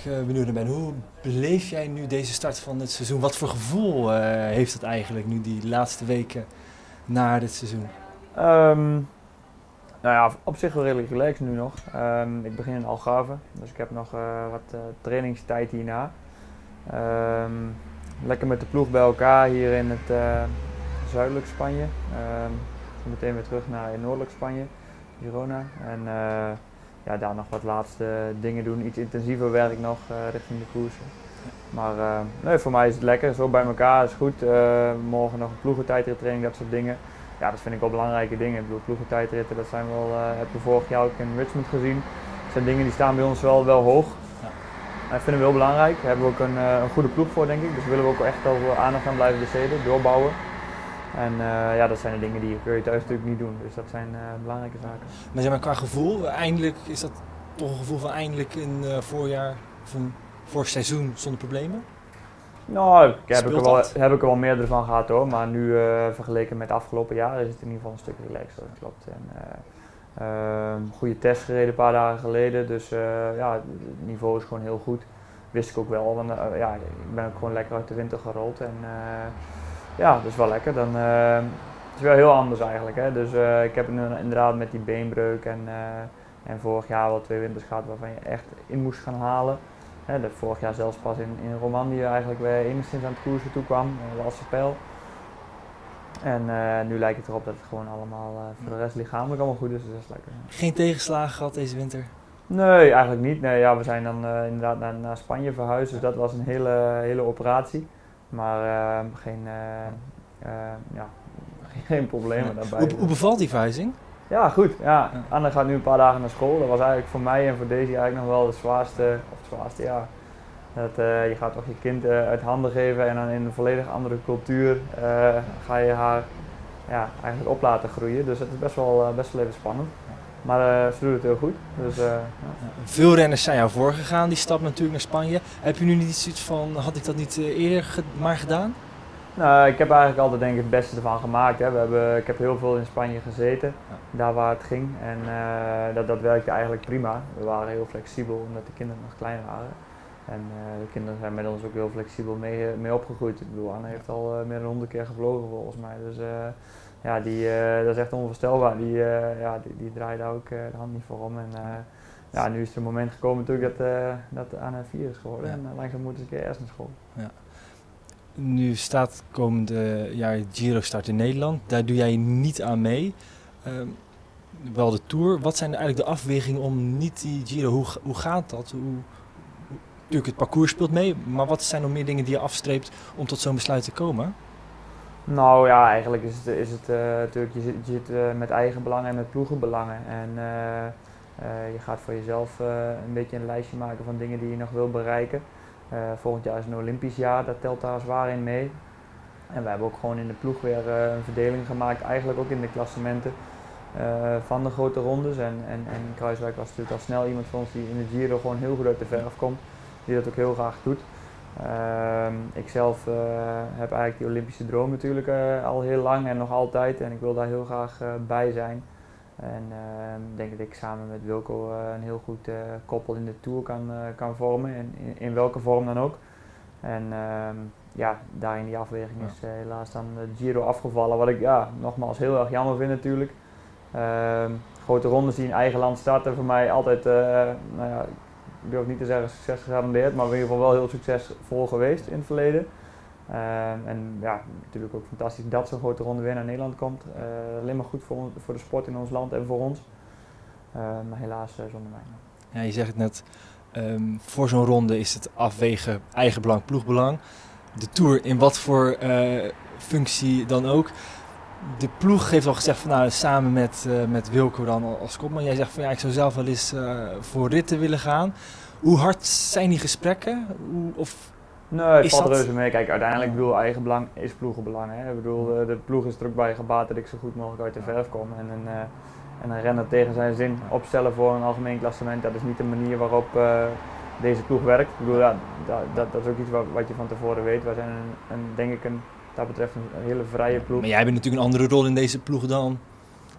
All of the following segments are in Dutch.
benieuwd naar ben. Hoe beleef jij nu deze start van het seizoen? Wat voor gevoel heeft het eigenlijk nu die laatste weken na dit seizoen? Nou ja, op zich wel redelijk relaxed nu nog. Ik begin in Algarve, dus ik heb nog wat trainingstijd hierna. Lekker met de ploeg bij elkaar hier in het zuidelijk Spanje. Zo meteen weer terug naar noordelijk Spanje, Girona. En ja, daar nog wat laatste dingen doen. Iets intensiever werk nog richting de koersen. Maar nee, voor mij is het lekker, zo bij elkaar is goed. Morgen nog een ploegentijdrittraining, dat soort dingen. Ja, dat vind ik wel belangrijke dingen. Ik bedoel, ploegentijdritten, dat zijn wel, heb je vorig jaar ook in Richmond gezien. Dat zijn dingen die staan bij ons wel hoog. Ja. Dat vinden we heel belangrijk. Daar hebben we ook een goede ploeg voor, denk ik. Dus willen we ook echt wel aandacht aan blijven besteden, doorbouwen. En ja, dat zijn de dingen die kun je thuis natuurlijk niet doen. Dus dat zijn belangrijke zaken. Maar zeg maar qua gevoel, eindelijk is dat toch een gevoel van eindelijk een voorjaar of een voorseizoen zonder problemen? Nou, heb ik er wel meerdere van gehad hoor, maar nu vergeleken met de afgelopen jaren is het in ieder geval een stuk relaxter, dat klopt. En, goede test gereden een paar dagen geleden, dus ja, het niveau is gewoon heel goed. Wist ik ook wel, want ja, ik ben ook gewoon lekker uit de winter gerold en ja, dat is wel lekker. Dan, het is wel heel anders eigenlijk, hè. Dus ik heb inderdaad met die beenbreuk en vorig jaar wel 2 winters gehad waarvan je echt in moest gaan halen. Dat vorig jaar zelfs pas in Romandie eigenlijk weer enigszins aan het koersen toe kwam, de Alsepijl. En nu lijkt het erop dat het gewoon allemaal voor de rest lichamelijk allemaal goed is, dus dat is lekker. Geen tegenslagen gehad deze winter? Nee, eigenlijk niet. Nee, ja, we zijn dan inderdaad naar Spanje verhuisd, dus dat was een hele operatie. Maar geen problemen daarbij. Hoe bevalt die verhuizing? Ja, goed. Ja. Anne gaat nu een paar dagen naar school. Dat was eigenlijk voor mij en voor Daisy eigenlijk nog wel het zwaarste ja. Dat, je gaat toch je kind uit handen geven en dan in een volledig andere cultuur ga je haar ja, eigenlijk op laten groeien. Dus dat is best wel even spannend. Maar ze doet het heel goed. Dus, ja. Veel renners zijn jou voorgegaan, die stap natuurlijk naar Spanje. Heb je nu niet zoiets van, had ik dat niet eerder maar gedaan? Nou, ik heb eigenlijk altijd denk ik het beste ervan gemaakt. Hè. Ik heb heel veel in Spanje gezeten, daar waar het ging. En dat werkte eigenlijk prima. We waren heel flexibel omdat de kinderen nog klein waren. En de kinderen zijn met ons ook heel flexibel mee opgegroeid. Ik bedoel, Anne heeft al meer dan 100 keer gevlogen volgens mij. Dus ja, dat is echt onvoorstelbaar. Die draait daar ook de hand niet voor om. En ja, nu is er een moment gekomen natuurlijk dat Anne 4 is geworden. Ja. En langzaam moet ze een keer eerst naar school. Ja. Nu staat komende jaar Giro start in Nederland. Daar doe jij niet aan mee. Wel de Tour. Wat zijn eigenlijk de afwegingen om niet die Giro? Hoe gaat dat? Natuurlijk, het parcours speelt mee. Maar wat zijn nog meer dingen die je afstreept om tot zo'n besluit te komen? Nou ja, eigenlijk is het natuurlijk, je zit met eigen belangen en met ploegenbelangen. En je gaat voor jezelf een beetje een lijstje maken van dingen die je nog wil bereiken. Volgend jaar is een Olympisch jaar, dat telt daar zwaar in mee. En we hebben ook gewoon in de ploeg weer een verdeling gemaakt, eigenlijk ook in de klassementen van de grote rondes. En Kruiswijk was natuurlijk al snel iemand van ons die in de Giro gewoon heel goed uit de verf komt, die dat ook heel graag doet. Ik zelf heb eigenlijk die Olympische droom natuurlijk al heel lang en nog altijd en ik wil daar heel graag bij zijn. En ik denk dat ik samen met Wilco een heel goed koppel in de Tour kan vormen, in welke vorm dan ook. En ja, daar in die afweging is helaas dan de Giro afgevallen, wat ik nogmaals heel erg jammer vind natuurlijk. Grote rondes die in eigen land starten, voor mij altijd, nou ja, ik durf niet te zeggen succes gegarandeerd, maar in ieder geval wel heel succesvol geweest in het verleden. En ja, natuurlijk ook fantastisch dat zo'n grote ronde weer naar Nederland komt. Alleen maar goed voor de sport in ons land en voor ons. Maar helaas zonder mij. Ja, je zegt het net, voor zo'n ronde is het afwegen eigenbelang, ploegbelang. De Tour in wat voor functie dan ook. De ploeg heeft al gezegd van nou, samen met Wilco dan als kopman. Jij zegt van ja, ik zou zelf wel eens voor ritten willen gaan. Hoe hard zijn die gesprekken? Nee, het valt reuze mee. Kijk, uiteindelijk bedoel eigenbelang is ploegenbelang. Hè? Ik bedoel, de ploeg is er ook bij gebaat dat ik zo goed mogelijk uit de verf kom. En een renner tegen zijn zin opstellen voor een algemeen klassement, dat is niet de manier waarop deze ploeg werkt. Ik bedoel, ja, dat is ook iets wat je van tevoren weet. Wij zijn denk ik dat betreft een hele vrije ploeg. Maar jij bent natuurlijk een andere rol in deze ploeg dan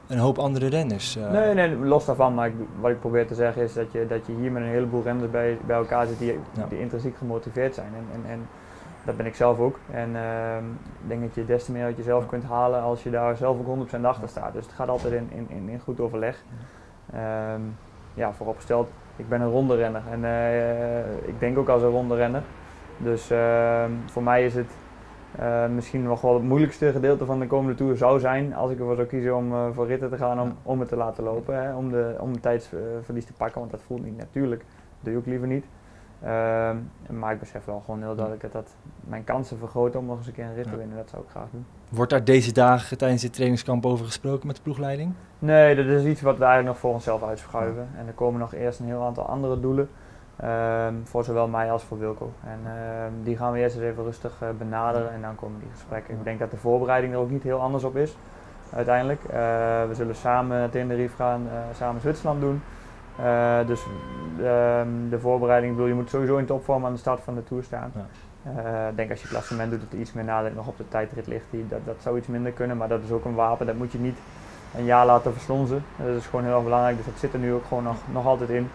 een hoop andere renners. Nee, los daarvan. Maar wat ik probeer te zeggen is dat je hier met een heleboel renners bij elkaar zit die intrinsiek gemotiveerd zijn. En dat ben ik zelf ook. En ik denk dat je des te meer uit jezelf kunt halen als je daar zelf ook 100% achter staat. Dus het gaat altijd in goed overleg. Vooropgesteld, ik ben een ronde renner en ik denk ook als een ronde renner. Dus voor mij is het misschien nog wel het moeilijkste gedeelte van de komende Tour zou zijn als ik ervoor zou kiezen om voor ritten te gaan om het te laten lopen. Hè, om tijdsverlies te pakken, want dat voelt niet natuurlijk. Dat doe je ook liever niet. Maar ik besef wel gewoon heel duidelijk dat mijn kansen vergroten om nog eens een keer een rit te winnen. Dat zou ik graag doen. Wordt daar deze dagen tijdens dit trainingskamp over gesproken met de ploegleiding? Nee, dat is iets wat we eigenlijk nog voor onszelf uitschuiven. En er komen nog eerst een heel aantal andere doelen. Voor zowel mij als voor Wilco. En die gaan we eerst eens even rustig benaderen en dan komen die gesprekken. Ik denk dat de voorbereiding er ook niet heel anders op is, uiteindelijk. We zullen samen naar Tenerife gaan, samen Zwitserland doen. Dus de voorbereiding, je moet sowieso in topvorm aan de start van de Tour staan. Ja. Ik denk als je klassement doet dat er iets meer nadruk nog op de tijdrit ligt. Dat zou iets minder kunnen, maar dat is ook een wapen. Dat moet je niet een jaar laten verslonzen. Dat is gewoon heel erg belangrijk, dus dat zit er nu ook gewoon nog altijd in.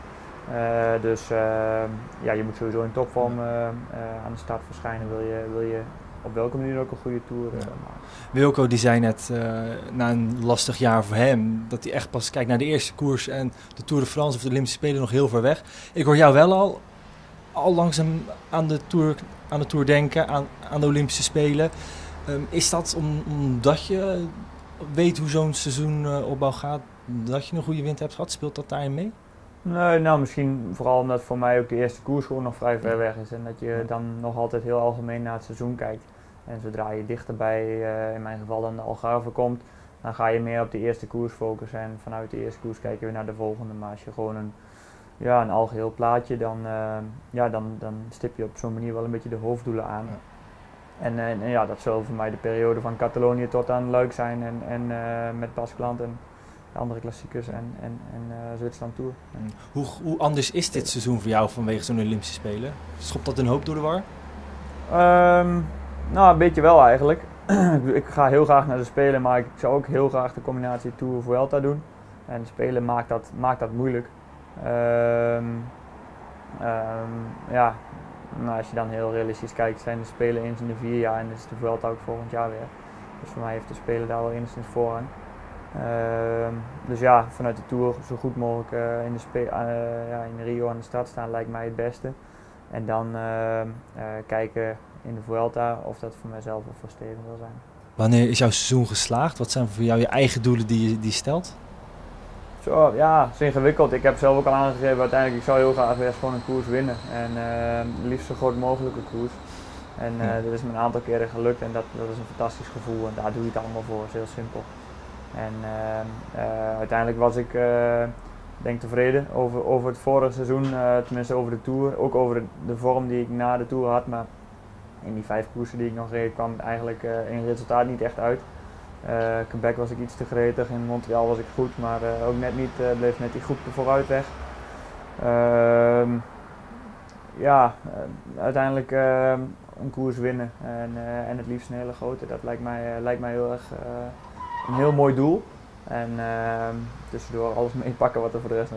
Je moet sowieso in topvorm aan de start verschijnen. Wil je op welke manier ook een goede Tour maken. Wilco die zei net, na een lastig jaar voor hem, dat hij echt pas kijkt naar de eerste koers en de Tour de France of de Olympische Spelen nog heel ver weg. Ik hoor jou wel al langzaam aan de Tour denken, aan de Olympische Spelen. Is dat omdat je weet hoe zo'n seizoenopbouw gaat, dat je een goede wind hebt gehad? Speelt dat daarin mee? Nee, nou misschien vooral omdat voor mij ook de eerste koers gewoon nog vrij ver weg is. En dat je dan nog altijd heel algemeen naar het seizoen kijkt. En zodra je dichterbij, in mijn geval dan de Algarve komt, dan ga je meer op de eerste koers focussen. En vanuit de eerste koers kijk je weer naar de volgende. Maar als je gewoon een algeheel plaatje, dan stip je op zo'n manier wel een beetje de hoofddoelen aan. Ja. En dat zal voor mij de periode van Catalonië tot aan Luik zijn. En met Baskeland en andere klassiekers en Zwitserland Tour. Hoe anders is dit seizoen voor jou vanwege zo'n Olympische Spelen? Schopt dat een hoop door de war? Een beetje wel eigenlijk. Ik ga heel graag naar de Spelen, maar ik zou ook heel graag de combinatie Tour-Vuelta doen. En de Spelen maakt dat moeilijk. Als je dan heel realistisch kijkt, zijn de Spelen eens in de 4 jaar en is de Vuelta ook volgend jaar weer. Dus voor mij heeft de Spelen daar wel enigszins voorrang. Vanuit de Tour zo goed mogelijk in Rio aan de start staan lijkt mij het beste. En dan kijken in de Vuelta of dat voor mijzelf of voor Steven wil zijn. Wanneer is jouw seizoen geslaagd? Wat zijn voor jou je eigen doelen die je stelt? Zo, ja, het is ingewikkeld. Ik heb zelf ook al aangegeven uiteindelijk, ik zou heel graag weer gewoon een koers winnen. En liefst zo groot mogelijke koers. En dat is me een aantal keren gelukt en dat is een fantastisch gevoel en daar doe je het allemaal voor. Het is heel simpel. En uiteindelijk was ik denk tevreden over het vorige seizoen, tenminste over de Tour. Ook over de vorm die ik na de Tour had, maar in die 5 koersen die ik nog reed kwam eigenlijk in het resultaat niet echt uit. Quebec was ik iets te gretig, in Montreal was ik goed, maar ook net niet, bleef net die groep vooruit weg. Uiteindelijk een koers winnen en het liefst een hele grote, dat lijkt mij heel erg een heel mooi doel. En tussendoor alles meepakken wat er voor de rest